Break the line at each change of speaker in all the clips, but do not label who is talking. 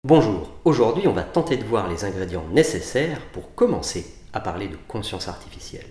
Bonjour, aujourd'hui on va tenter de voir les ingrédients nécessaires pour commencer à parler de conscience artificielle.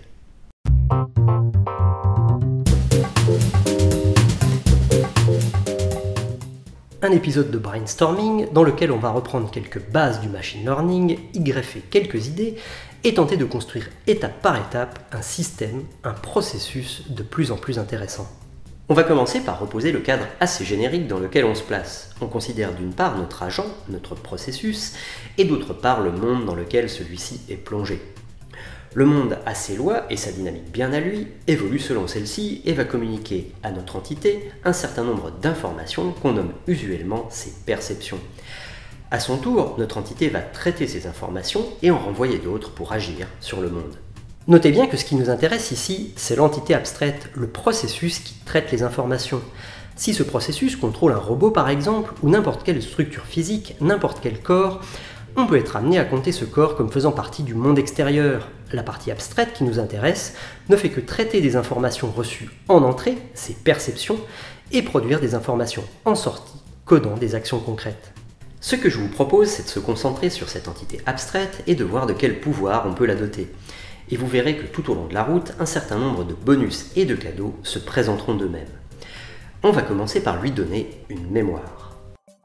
Un épisode de brainstorming dans lequel on va reprendre quelques bases du machine learning, y greffer quelques idées et tenter de construire étape par étape un système, un processus de plus en plus intéressant. On va commencer par reposer le cadre assez générique dans lequel on se place. On considère d'une part notre agent, notre processus, et d'autre part le monde dans lequel celui-ci est plongé. Le monde a ses lois et sa dynamique bien à lui, évolue selon celle-ci et va communiquer à notre entité un certain nombre d'informations qu'on nomme usuellement ses perceptions. À son tour, notre entité va traiter ces informations et en renvoyer d'autres pour agir sur le monde. Notez bien que ce qui nous intéresse ici, c'est l'entité abstraite, le processus qui traite les informations. Si ce processus contrôle un robot par exemple, ou n'importe quelle structure physique, n'importe quel corps, on peut être amené à compter ce corps comme faisant partie du monde extérieur. La partie abstraite qui nous intéresse ne fait que traiter des informations reçues en entrée, ces perceptions, et produire des informations en sortie, codant des actions concrètes. Ce que je vous propose, c'est de se concentrer sur cette entité abstraite et de voir de quel pouvoir on peut la doter. Et vous verrez que tout au long de la route, un certain nombre de bonus et de cadeaux se présenteront d'eux-mêmes. On va commencer par lui donner une mémoire.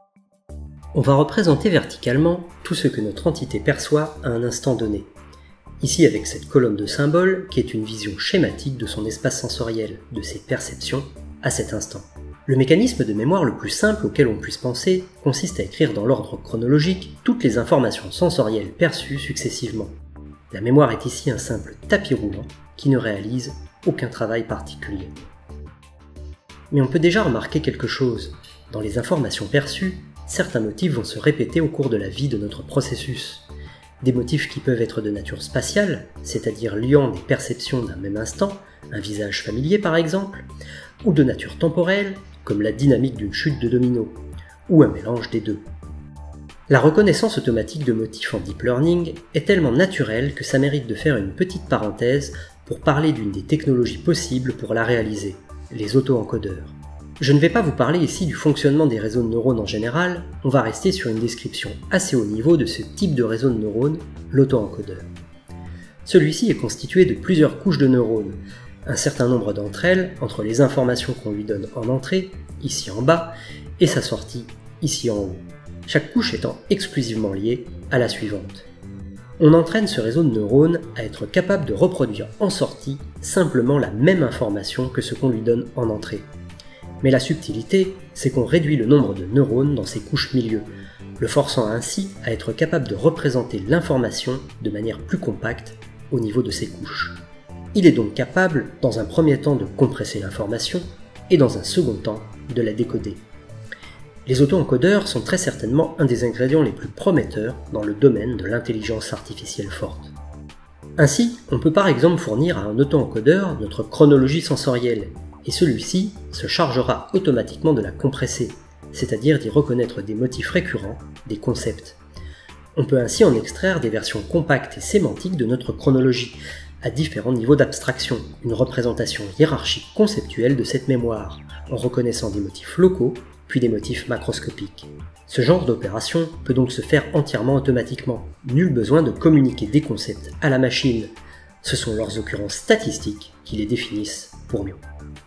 On va représenter verticalement tout ce que notre entité perçoit à un instant donné. Ici avec cette colonne de symboles qui est une vision schématique de son espace sensoriel, de ses perceptions à cet instant. Le mécanisme de mémoire le plus simple auquel on puisse penser consiste à écrire dans l'ordre chronologique toutes les informations sensorielles perçues successivement. La mémoire est ici un simple tapis roulant qui ne réalise aucun travail particulier. Mais on peut déjà remarquer quelque chose. Dans les informations perçues, certains motifs vont se répéter au cours de la vie de notre processus. Des motifs qui peuvent être de nature spatiale, c'est-à-dire liant des perceptions d'un même instant, un visage familier par exemple, ou de nature temporelle, comme la dynamique d'une chute de domino, ou un mélange des deux. La reconnaissance automatique de motifs en deep learning est tellement naturelle que ça mérite de faire une petite parenthèse pour parler d'une des technologies possibles pour la réaliser, les auto-encodeurs. Je ne vais pas vous parler ici du fonctionnement des réseaux de neurones en général, on va rester sur une description assez haut niveau de ce type de réseau de neurones, l'auto-encodeur. Celui-ci est constitué de plusieurs couches de neurones, un certain nombre d'entre elles entre les informations qu'on lui donne en entrée, ici en bas, et sa sortie, ici en haut. Chaque couche étant exclusivement liée à la suivante. On entraîne ce réseau de neurones à être capable de reproduire en sortie simplement la même information que ce qu'on lui donne en entrée. Mais la subtilité, c'est qu'on réduit le nombre de neurones dans ces couches milieu, le forçant ainsi à être capable de représenter l'information de manière plus compacte au niveau de ces couches. Il est donc capable, dans un premier temps, de compresser l'information et dans un second temps, de la décoder. Les auto-encodeurs sont très certainement un des ingrédients les plus prometteurs dans le domaine de l'intelligence artificielle forte. Ainsi, on peut par exemple fournir à un auto-encodeur notre chronologie sensorielle, et celui-ci se chargera automatiquement de la compresser, c'est-à-dire d'y reconnaître des motifs récurrents, des concepts. On peut ainsi en extraire des versions compactes et sémantiques de notre chronologie, à différents niveaux d'abstraction, une représentation hiérarchique conceptuelle de cette mémoire, en reconnaissant des motifs locaux, puis des motifs macroscopiques. Ce genre d'opération peut donc se faire entièrement automatiquement. Nul besoin de communiquer des concepts à la machine. Ce sont leurs occurrences statistiques qui les définissent pour nous.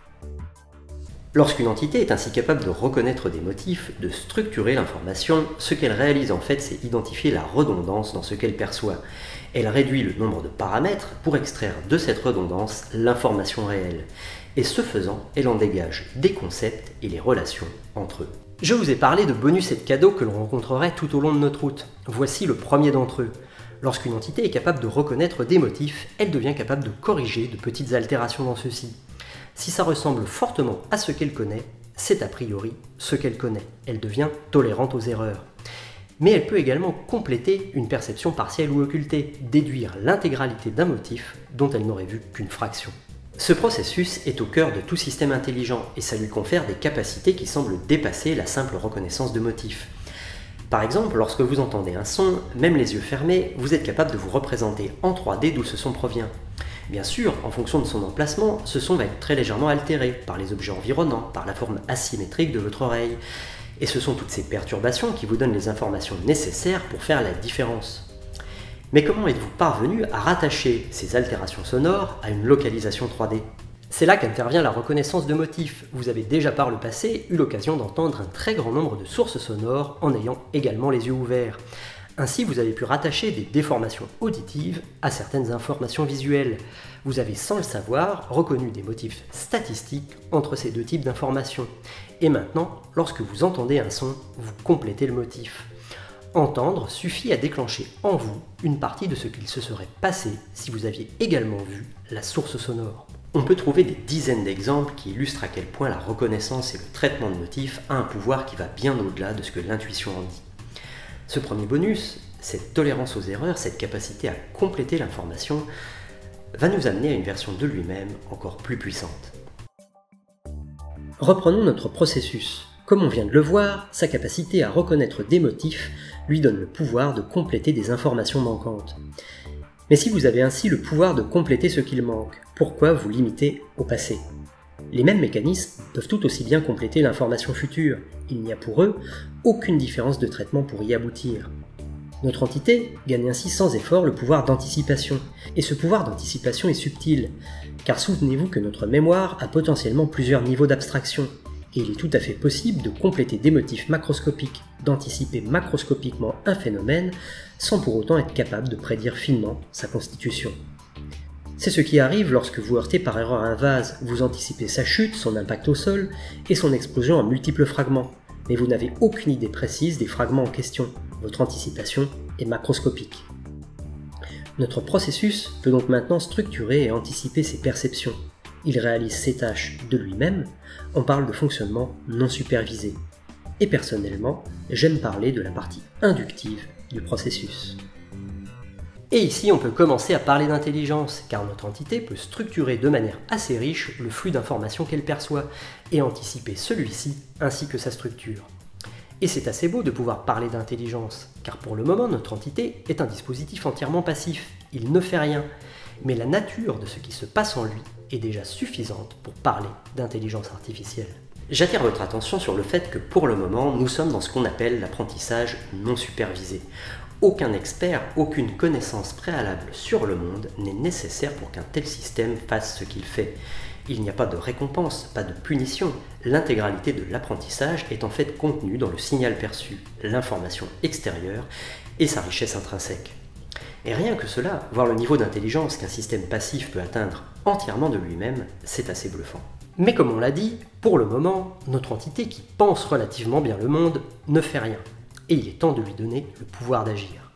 Lorsqu'une entité est ainsi capable de reconnaître des motifs, de structurer l'information, ce qu'elle réalise en fait, c'est identifier la redondance dans ce qu'elle perçoit. Elle réduit le nombre de paramètres pour extraire de cette redondance l'information réelle. Et ce faisant, elle en dégage des concepts et les relations entre eux. Je vous ai parlé de bonus et de cadeaux que l'on rencontrerait tout au long de notre route. Voici le premier d'entre eux. Lorsqu'une entité est capable de reconnaître des motifs, elle devient capable de corriger de petites altérations dans ceux-ci. Si ça ressemble fortement à ce qu'elle connaît, c'est a priori ce qu'elle connaît. Elle devient tolérante aux erreurs. Mais elle peut également compléter une perception partielle ou occultée, déduire l'intégralité d'un motif dont elle n'aurait vu qu'une fraction. Ce processus est au cœur de tout système intelligent et ça lui confère des capacités qui semblent dépasser la simple reconnaissance de motifs. Par exemple, lorsque vous entendez un son, même les yeux fermés, vous êtes capable de vous représenter en 3D d'où ce son provient. Bien sûr, en fonction de son emplacement, ce son va être très légèrement altéré par les objets environnants, par la forme asymétrique de votre oreille. Et ce sont toutes ces perturbations qui vous donnent les informations nécessaires pour faire la différence. Mais comment êtes-vous parvenu à rattacher ces altérations sonores à une localisation 3D ? C'est là qu'intervient la reconnaissance de motifs. Vous avez déjà par le passé eu l'occasion d'entendre un très grand nombre de sources sonores en ayant également les yeux ouverts. Ainsi, vous avez pu rattacher des déformations auditives à certaines informations visuelles. Vous avez, sans le savoir, reconnu des motifs statistiques entre ces deux types d'informations. Et maintenant, lorsque vous entendez un son, vous complétez le motif. Entendre suffit à déclencher en vous une partie de ce qu'il se serait passé si vous aviez également vu la source sonore. On peut trouver des dizaines d'exemples qui illustrent à quel point la reconnaissance et le traitement de motifs a un pouvoir qui va bien au-delà de ce que l'intuition en dit. Ce premier bonus, cette tolérance aux erreurs, cette capacité à compléter l'information, va nous amener à une version de lui-même encore plus puissante. Reprenons notre processus. Comme on vient de le voir, sa capacité à reconnaître des motifs lui donne le pouvoir de compléter des informations manquantes. Mais si vous avez ainsi le pouvoir de compléter ce qu'il manque, pourquoi vous limiter au passé ? Les mêmes mécanismes peuvent tout aussi bien compléter l'information future. Il n'y a pour eux aucune différence de traitement pour y aboutir. Notre entité gagne ainsi sans effort le pouvoir d'anticipation. Et ce pouvoir d'anticipation est subtil, car souvenez-vous que notre mémoire a potentiellement plusieurs niveaux d'abstraction, et il est tout à fait possible de compléter des motifs macroscopiques, d'anticiper macroscopiquement un phénomène, sans pour autant être capable de prédire finement sa constitution. C'est ce qui arrive lorsque vous heurtez par erreur un vase, vous anticipez sa chute, son impact au sol, et son explosion en multiples fragments, mais vous n'avez aucune idée précise des fragments en question, votre anticipation est macroscopique. Notre processus peut donc maintenant structurer et anticiper ses perceptions. Il réalise ses tâches de lui-même, on parle de fonctionnement non supervisé. Et personnellement, j'aime parler de la partie inductive du processus. Et ici, on peut commencer à parler d'intelligence, car notre entité peut structurer de manière assez riche le flux d'informations qu'elle perçoit, et anticiper celui-ci ainsi que sa structure. Et c'est assez beau de pouvoir parler d'intelligence, car pour le moment, notre entité est un dispositif entièrement passif, il ne fait rien, mais la nature de ce qui se passe en lui est déjà suffisante pour parler d'intelligence artificielle. J'attire votre attention sur le fait que pour le moment, nous sommes dans ce qu'on appelle l'apprentissage non supervisé. Aucun expert, aucune connaissance préalable sur le monde n'est nécessaire pour qu'un tel système fasse ce qu'il fait. Il n'y a pas de récompense, pas de punition. L'intégralité de l'apprentissage est en fait contenue dans le signal perçu, l'information extérieure et sa richesse intrinsèque. Et rien que cela, voir le niveau d'intelligence qu'un système passif peut atteindre entièrement de lui-même, c'est assez bluffant. Mais comme on l'a dit, pour le moment, notre entité qui pense relativement bien le monde ne fait rien. Et il est temps de lui donner le pouvoir d'agir.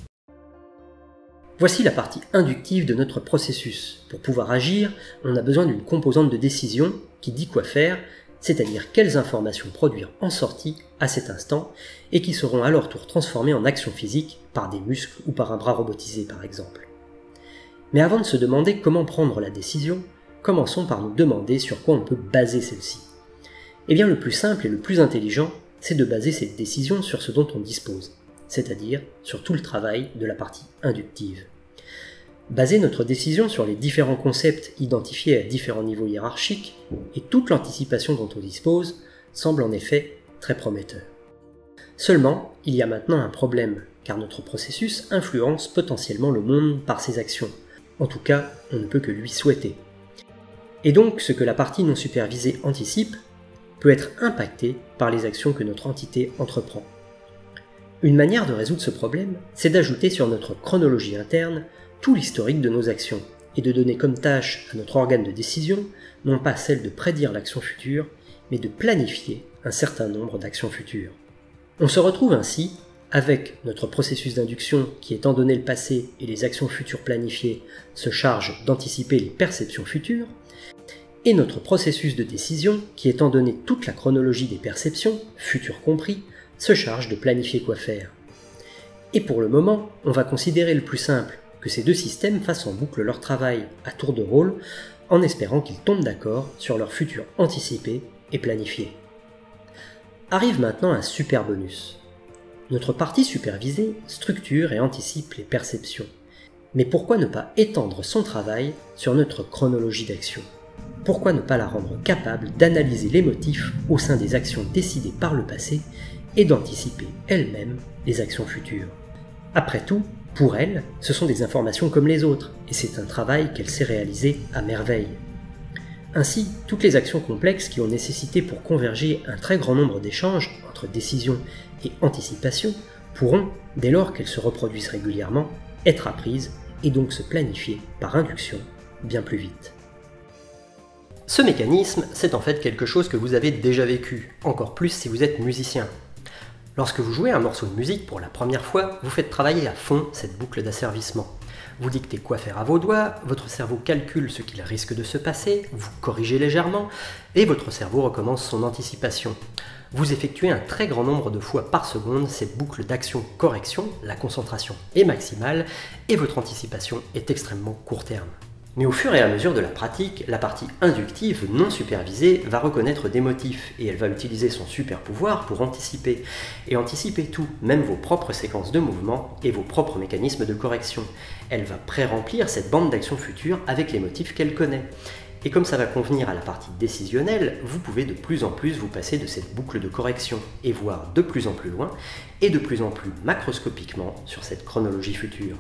Voici la partie inductive de notre processus. Pour pouvoir agir, on a besoin d'une composante de décision qui dit quoi faire, c'est-à-dire quelles informations produire en sortie à cet instant, et qui seront à leur tour transformées en actions physiques par des muscles ou par un bras robotisé par exemple. Mais avant de se demander comment prendre la décision, commençons par nous demander sur quoi on peut baser celle-ci. Eh bien le plus simple et le plus intelligent, c'est de baser cette décision sur ce dont on dispose, c'est-à-dire sur tout le travail de la partie inductive. Baser notre décision sur les différents concepts identifiés à différents niveaux hiérarchiques et toute l'anticipation dont on dispose semble en effet très prometteur. Seulement, il y a maintenant un problème, car notre processus influence potentiellement le monde par ses actions. En tout cas, on ne peut que lui souhaiter. Et donc, ce que la partie non supervisée anticipe peut être impacté par les actions que notre entité entreprend. Une manière de résoudre ce problème, c'est d'ajouter sur notre chronologie interne tout l'historique de nos actions et de donner comme tâche à notre organe de décision non pas celle de prédire l'action future, mais de planifier un certain nombre d'actions futures. On se retrouve ainsi avec notre processus d'induction qui, étant donné le passé et les actions futures planifiées, se charge d'anticiper les perceptions futures, et notre processus de décision qui, étant donné toute la chronologie des perceptions, futures compris, se charge de planifier quoi faire. Et pour le moment, on va considérer le plus simple, que ces deux systèmes fassent en boucle leur travail à tour de rôle, en espérant qu'ils tombent d'accord sur leur futur anticipé et planifié. Arrive maintenant un super bonus. Notre partie supervisée structure et anticipe les perceptions. Mais pourquoi ne pas étendre son travail sur notre chronologie d'action ? Pourquoi ne pas la rendre capable d'analyser les motifs au sein des actions décidées par le passé et d'anticiper elle-même les actions futures. Après tout, pour elle, ce sont des informations comme les autres, et c'est un travail qu'elle sait réaliser à merveille. Ainsi, toutes les actions complexes qui ont nécessité pour converger un très grand nombre d'échanges entre décision et anticipation pourront, dès lors qu'elles se reproduisent régulièrement, être apprises et donc se planifier par induction bien plus vite. Ce mécanisme, c'est en fait quelque chose que vous avez déjà vécu, encore plus si vous êtes musicien. Lorsque vous jouez un morceau de musique pour la première fois, vous faites travailler à fond cette boucle d'asservissement. Vous dictez quoi faire à vos doigts, votre cerveau calcule ce qu'il risque de se passer, vous corrigez légèrement, et votre cerveau recommence son anticipation. Vous effectuez un très grand nombre de fois par seconde cette boucle d'action-correction, la concentration est maximale, et votre anticipation est extrêmement court terme. Mais au fur et à mesure de la pratique, la partie inductive non supervisée va reconnaître des motifs et elle va utiliser son super pouvoir pour anticiper. Et anticiper tout, même vos propres séquences de mouvement et vos propres mécanismes de correction. Elle va pré-remplir cette bande d'action future avec les motifs qu'elle connaît. Et comme ça va convenir à la partie décisionnelle, vous pouvez de plus en plus vous passer de cette boucle de correction et voir de plus en plus loin et de plus en plus macroscopiquement sur cette chronologie future.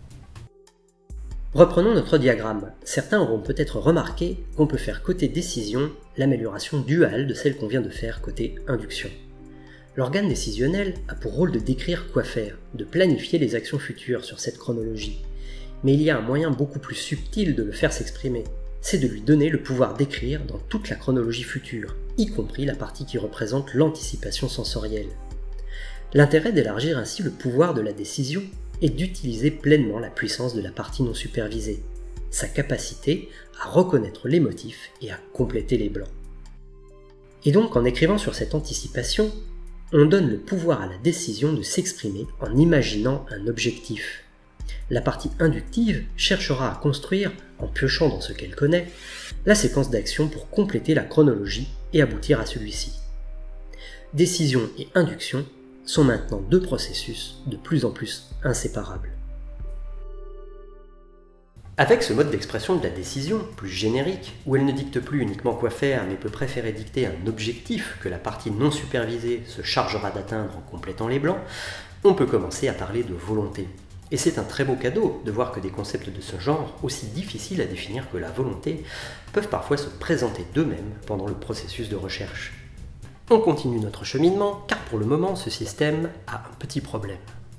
Reprenons notre diagramme. Certains auront peut-être remarqué qu'on peut faire côté décision l'amélioration duale de celle qu'on vient de faire côté induction. L'organe décisionnel a pour rôle de décrire quoi faire, de planifier les actions futures sur cette chronologie. Mais il y a un moyen beaucoup plus subtil de le faire s'exprimer, c'est de lui donner le pouvoir d'écrire dans toute la chronologie future, y compris la partie qui représente l'anticipation sensorielle. L'intérêt d'élargir ainsi le pouvoir de la décision est d'utiliser pleinement la puissance de la partie non supervisée, sa capacité à reconnaître les motifs et à compléter les blancs. Et donc en écrivant sur cette anticipation, on donne le pouvoir à la décision de s'exprimer en imaginant un objectif. La partie inductive cherchera à construire, en piochant dans ce qu'elle connaît, la séquence d'action pour compléter la chronologie et aboutir à celui-ci. Décision et induction sont maintenant deux processus de plus en plus inséparables. Avec ce mode d'expression de la décision, plus générique, où elle ne dicte plus uniquement quoi faire, mais peut préférer dicter un objectif que la partie non supervisée se chargera d'atteindre en complétant les blancs, on peut commencer à parler de volonté. Et c'est un très beau cadeau de voir que des concepts de ce genre, aussi difficiles à définir que la volonté, peuvent parfois se présenter d'eux-mêmes pendant le processus de recherche. On continue notre cheminement, car pour le moment, ce système a un petit problème.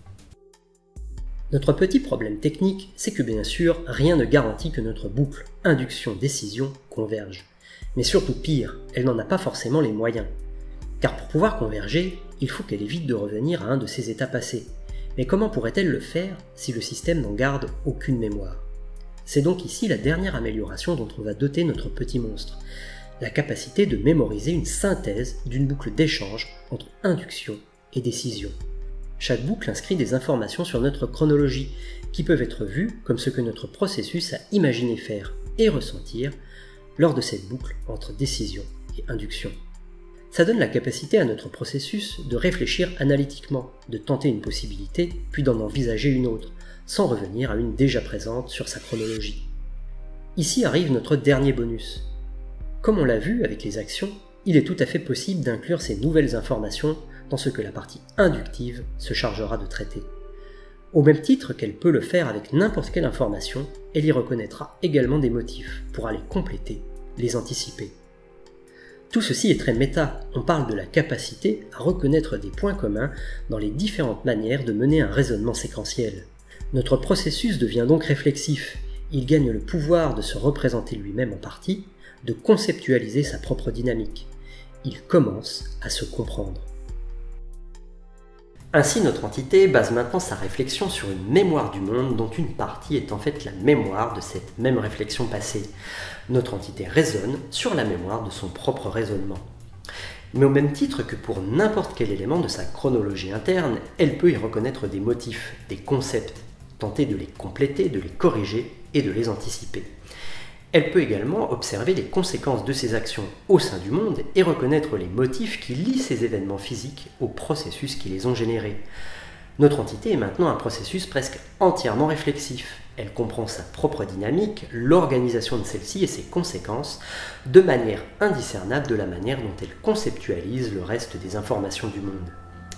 Notre petit problème technique, c'est que bien sûr, rien ne garantit que notre boucle induction-décision converge. Mais surtout pire, elle n'en a pas forcément les moyens. Car pour pouvoir converger, il faut qu'elle évite de revenir à un de ses états passés. Mais comment pourrait-elle le faire si le système n'en garde aucune mémoire? C'est donc ici la dernière amélioration dont on va doter notre petit monstre. La capacité de mémoriser une synthèse d'une boucle d'échange entre induction et décision. Chaque boucle inscrit des informations sur notre chronologie, qui peuvent être vues comme ce que notre processus a imaginé faire et ressentir lors de cette boucle entre décision et induction. Ça donne la capacité à notre processus de réfléchir analytiquement, de tenter une possibilité, puis d'en envisager une autre, sans revenir à une déjà présente sur sa chronologie. Ici arrive notre dernier bonus. Comme on l'a vu avec les actions, il est tout à fait possible d'inclure ces nouvelles informations dans ce que la partie inductive se chargera de traiter. Au même titre qu'elle peut le faire avec n'importe quelle information, elle y reconnaîtra également des motifs pour aller compléter, les anticiper. Tout ceci est très méta, on parle de la capacité à reconnaître des points communs dans les différentes manières de mener un raisonnement séquentiel. Notre processus devient donc réflexif, il gagne le pouvoir de se représenter lui-même en partie, de conceptualiser sa propre dynamique. Il commence à se comprendre. Ainsi, notre entité base maintenant sa réflexion sur une mémoire du monde dont une partie est en fait la mémoire de cette même réflexion passée. Notre entité raisonne sur la mémoire de son propre raisonnement. Mais au même titre que pour n'importe quel élément de sa chronologie interne, elle peut y reconnaître des motifs, des concepts, tenter de les compléter, de les corriger et de les anticiper. Elle peut également observer les conséquences de ses actions au sein du monde et reconnaître les motifs qui lient ces événements physiques aux processus qui les ont générés. Notre entité est maintenant un processus presque entièrement réflexif. Elle comprend sa propre dynamique, l'organisation de celle-ci et ses conséquences, de manière indiscernable de la manière dont elle conceptualise le reste des informations du monde.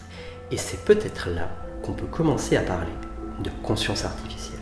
Et c'est peut-être là qu'on peut commencer à parler de conscience artificielle.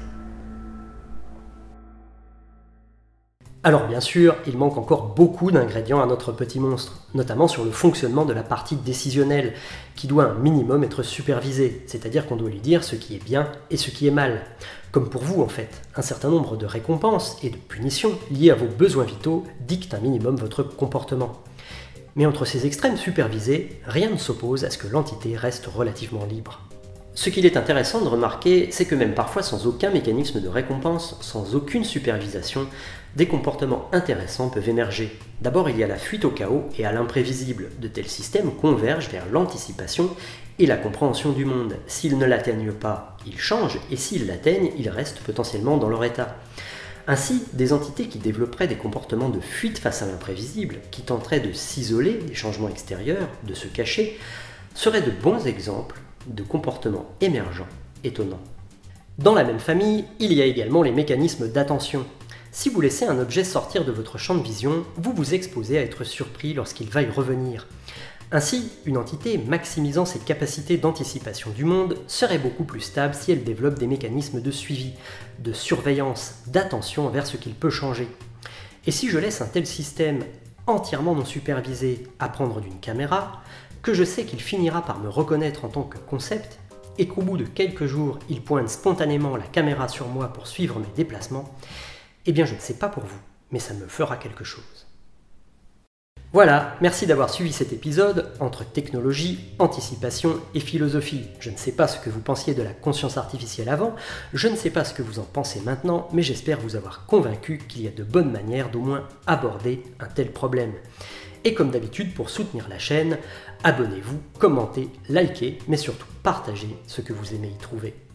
Alors bien sûr, il manque encore beaucoup d'ingrédients à notre petit monstre, notamment sur le fonctionnement de la partie décisionnelle, qui doit un minimum être supervisée, c'est-à-dire qu'on doit lui dire ce qui est bien et ce qui est mal. Comme pour vous en fait, un certain nombre de récompenses et de punitions liées à vos besoins vitaux dictent un minimum votre comportement. Mais entre ces extrêmes supervisés, rien ne s'oppose à ce que l'entité reste relativement libre. Ce qu'il est intéressant de remarquer, c'est que même parfois sans aucun mécanisme de récompense, sans aucune supervision, des comportements intéressants peuvent émerger. D'abord, il y a la fuite au chaos et à l'imprévisible. De tels systèmes convergent vers l'anticipation et la compréhension du monde. S'ils ne l'atteignent pas, ils changent, et s'ils l'atteignent, ils restent potentiellement dans leur état. Ainsi, des entités qui développeraient des comportements de fuite face à l'imprévisible, qui tenteraient de s'isoler des changements extérieurs, de se cacher, seraient de bons exemples de comportements émergents, étonnants. Dans la même famille, il y a également les mécanismes d'attention. Si vous laissez un objet sortir de votre champ de vision, vous vous exposez à être surpris lorsqu'il va y revenir. Ainsi, une entité maximisant ses capacités d'anticipation du monde serait beaucoup plus stable si elle développe des mécanismes de suivi, de surveillance, d'attention envers ce qu'il peut changer. Et si je laisse un tel système entièrement non supervisé apprendre d'une caméra, que je sais qu'il finira par me reconnaître en tant que concept, et qu'au bout de quelques jours, il pointe spontanément la caméra sur moi pour suivre mes déplacements, eh bien je ne sais pas pour vous, mais ça me fera quelque chose. Voilà, merci d'avoir suivi cet épisode entre technologie, anticipation et philosophie. Je ne sais pas ce que vous pensiez de la conscience artificielle avant, je ne sais pas ce que vous en pensez maintenant, mais j'espère vous avoir convaincu qu'il y a de bonnes manières d'au moins aborder un tel problème. Et comme d'habitude, pour soutenir la chaîne, abonnez-vous, commentez, likez, mais surtout partagez ce que vous aimez y trouver.